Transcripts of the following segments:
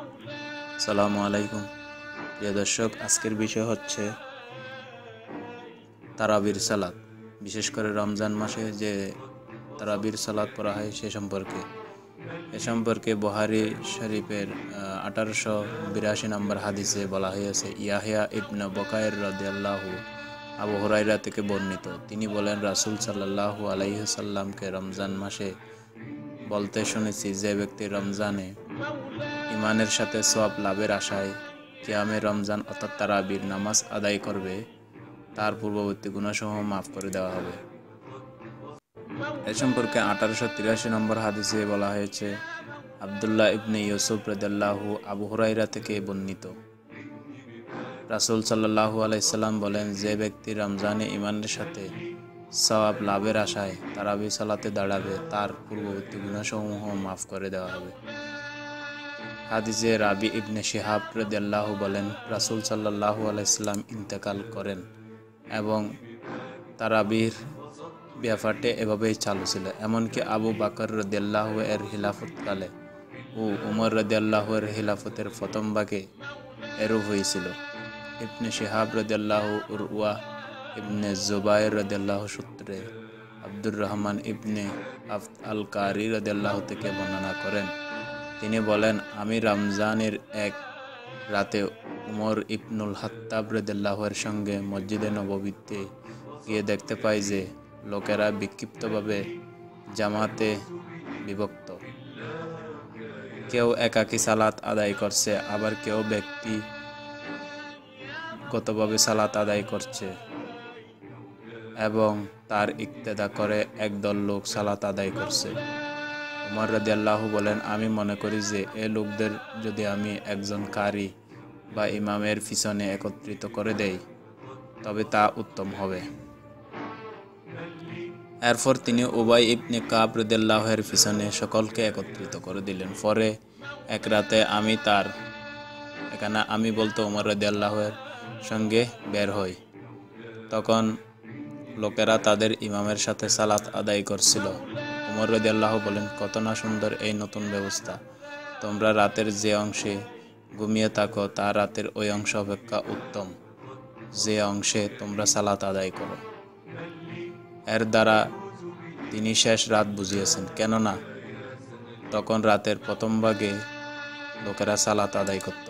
আসসালামু আলাইকুম। প্রিয় দর্শক, আজকের বিষয় হচ্ছে তারাবির সালাত। বিশেষ করে রমজান মাসে যে তারাবির সালাত পড়া হয় এ সম্পর্কে বুখারী শরীফের 1882 নম্বর হাদিসে বলা হয়েছে, ইয়াহইয়া ইবনে বুকাইর রাদিয়াল্লাহু আবু হুরায়রা থেকে বর্ণিত। তিনি বলেন, রাসূল সাল্লাল্লাহু আলাইহি সাল্লামকে রমজান মাসে বলতে শুনেছি, যে ব্যক্তি রমজানে ইমানের সাথে সওয়াব লাভের আশায় কিয়ামে রমজান অর্থাৎ তারাবির নামাজ আদায় করবে, তার পূর্ববর্তী গুনাহসমূহ মাফ করে দেওয়া হবে। এ সম্পর্কে 1883 নম্বর হাদিসে বলা হয়েছে, আব্দুল্লাহ ইবনে ইউসুফ রাদিয়াল্লাহু আবু হুরায়রা থেকে বর্ণিত, রাসূল সাল্লাল্লাহু আলাইহি সাল্লাম বলেন, যে ব্যক্তি রমজানে ইমানের সাথে সওয়াব লাভের আশায় তারাবি সালাতে দাঁড়াবে, তার পূর্ববর্তী গুনাহসমূহ মাফ করে দেওয়া হবে। হাদিসে রাবি ইবনে শিহাব রাদিয়াল্লাহু বলেন, রাসূল সাল্লাল্লাহু আলাইহি সাল্লাম ইন্তেকাল করেন এবং তারাবির ব্যাপারটি এভাবেই চালু ছিল। এমনকি আবু বকর রাদিয়াল্লাহু এর খিলাফতকালে ও উমর রাদিয়াল্লাহু এর খিলাফতের প্রথম ভাগে এরূপ হয়েছিল। ইবনে শিহাব রাদিয়াল্লাহু উরওয়া ইবনে জুবাইর রাদিয়াল্লাহু সূত্রে আব্দুর রহমান ইবনে আফদ আল কারি রাদিয়াল্লাহু থেকে বর্ণনা করেন, তিনি বলেন, আমি রমজানের এক রাতে উমর ইবনুল খাত্তাব রাদিয়াল্লাহু এর সঙ্গে মসজিদে নববীতে গিয়ে দেখতে পাই যে লোকেরা বিক্ষিপ্তভাবে জামাতে বিভক্ত। কেউ একাকী সালাত আদায় করছে, আবার কেউ ব্যক্তিগতভাবে সালাত আদায় করছে এবং তার ইক্তেদা করে একদল লোক সালাত আদায় করছে। উমর রাদিয়াল্লাহু বলেন, আমি মনে করি যে এ লোকদের যদি আমি একজন কারি বা ইমামের পিছনে একত্রিত করে দেই, তবে তা উত্তম হবে। এরপর তিনি উবাই ইবনে কাব রাদিয়াল্লাহু এর পিছনে সকলকে একত্রিত করে দিলেন। পরে এক রাতে আমি বলতে উমর রাদিয়াল্লাহু এর সঙ্গে বের হই। তখন লোকেরা তাদের ইমামের সাথে সালাত আদায় করছিল। উমর রাদিয়াল্লাহু বলেন, কত না সুন্দর এই নতুন ব্যবস্থা! তোমরা রাতের যে অংশে ঘুমিয়ে থাকো তা রাতের ওই অংশ অপেক্ষা উত্তম, যে অংশে তোমরা সালাত আদায় করো। এর দ্বারা তিনি শেষ রাত বুঝিয়েছেন, কেননা তখন রাতের প্রথম ভাগে লোকেরা সালাত আদায় করত।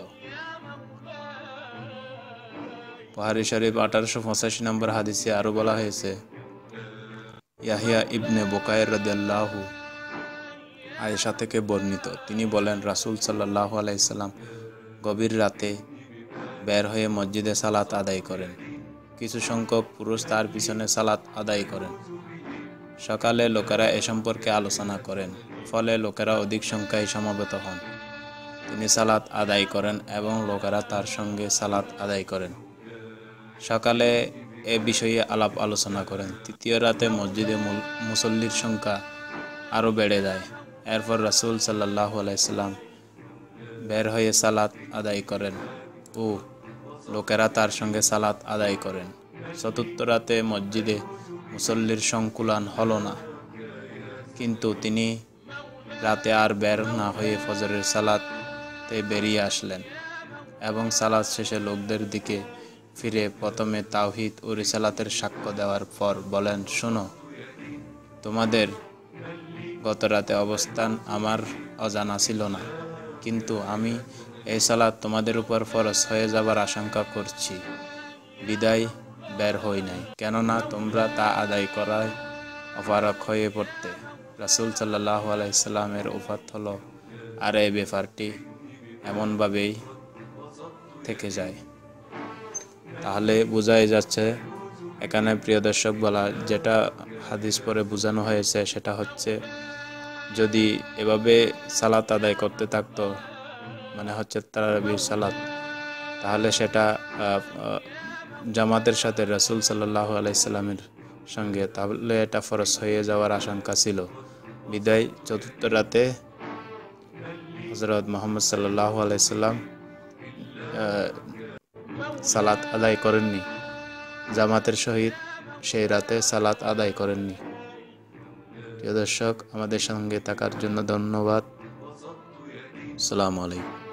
বুখারী শরীফ 1885 নম্বর হাদিসে আরো বলা হয়েছে, ইয়াহইয়া ইবনে বুকাইর রাদিয়াল্লাহু আয়েশা থেকে বর্ণিত, তিনি বলেন, রাসূল সাল্লাল্লাহু আলাইহি সাল্লাম গভীর রাতে বের হয়ে মসজিদে সালাত আদায় করেন। কিছু সংখ্যক পুরুষ তার পিছনে সালাত আদায় করেন। সকালে লোকেরা এ সম্পর্কে আলোচনা করেন, ফলে লোকেরা অধিক সংখ্যায় সমবেত হন। তিনি সালাত আদায় করেন এবং লোকেরা তার সঙ্গে সালাত আদায় করেন। সকালে এ বিষয়ে আলাপ আলোচনা করেন। তৃতীয় রাতে মসজিদে মুসল্লির সংখ্যা আরও বেড়ে যায়। এরপর রাসূল সাল্লাল্লাহু আলাইহি সাল্লাম বের হয়ে সালাত আদায় করেন ও লোকেরা তার সঙ্গে সালাত আদায় করেন। চতুর্থ রাতে মসজিদে মুসল্লির সংকুলান হলো না, কিন্তু তিনি রাতে আর বের না হয়ে ফজরের সালাতে বেরিয়ে আসলেন এবং সালাত শেষে লোকদের দিকে ফিরে প্রথমে তাওহীদ ও রিসালাতের সাক্ষ্য দেওয়ার পর বলেন, শোনো, তোমাদের গত রাতে অবস্থান আমার অজানা ছিল না, কিন্তু আমি এই সালাত তোমাদের উপর ফরজ হয়ে যাবার আশঙ্কা করছি, বিদায় বের হই নাই, কেননা তোমরা তা আদায় করায় অপারগ হয়ে পড়তে। রাসূল সাল্লাল্লাহু আলাইহি সাল্লামের ওফাত হলো আর এই ব্যাপারটি এমনভাবেই থেকে যায়। তাহলে বোঝাই যাচ্ছে এখানে, প্রিয় দর্শক, বলা যেটা হাদিস পরে বোঝানো হয়েছে সেটা হচ্ছে, যদি এভাবে সালাত আদায় করতে থাকতো, মানে হচ্ছে তারাবির সালাত, তাহলে সেটা জামাতের সাথে রাসূল সাল্লাল্লাহু আলাইহি সাল্লামের সঙ্গে, তাহলে এটা ফরজ হয়ে যাওয়ার আশঙ্কা ছিল। বিদায় চতুর্থ রাতে হযরত মুহাম্মদ সাল্লাল্লাহু আলাইহি সাল্লাম সালাত আদায় করেননি, জামাতের সহিত সেই রাতে সালাত আদায় করেননি। প্রিয় দর্শক, আমাদের সঙ্গে থাকার জন্য ধন্যবাদ। আসসালামু আলাইকুম।